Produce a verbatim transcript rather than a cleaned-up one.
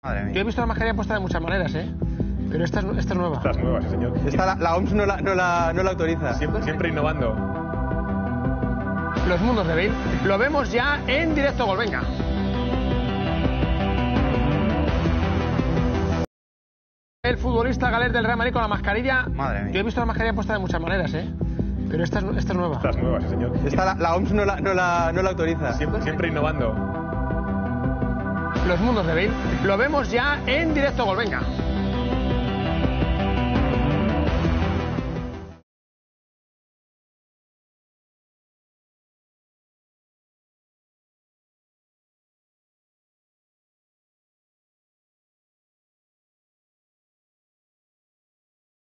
Madre mía. Yo he visto la mascarilla puesta de muchas maneras, ¿eh? Pero esta es, esta es nueva. Esta es nueva, sí, señor. Esta la, la O M S no la, no la, no la autoriza. Siempre, siempre innovando. Los mundos de Bale. Lo vemos ya en directo gol, venga. El futbolista galés del Real Madrid con la mascarilla. Madre mía. Yo he visto la mascarilla puesta de muchas maneras, ¿eh? Pero esta es, esta es nueva. Esta es nueva, sí, señor. Esta la, la O M S no la, no la, no la autoriza. Siempre, siempre innovando. Los mundos de Bale. Lo vemos ya en directo gol, venga.